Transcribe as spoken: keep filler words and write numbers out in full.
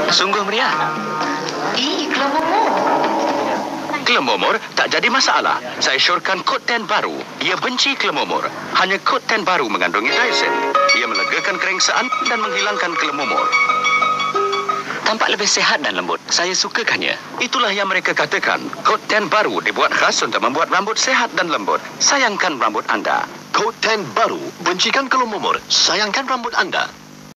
Sungguh meriah. Ih, Kelemomor. Kelemomor tak jadi masalah. Saya syorkan kod ten baru. Ia benci kelemomor. Hanya kod ten baru mengandungi Dyson. Ia melegakan keringsaan dan menghilangkan kelemomor. Tampak lebih sehat dan lembut. Saya sukakannya. Itulah yang mereka katakan. Kod ten baru dibuat khas untuk membuat rambut sehat dan lembut. Sayangkan rambut anda. Kod ten baru, bencikan kelemomor, sayangkan rambut anda.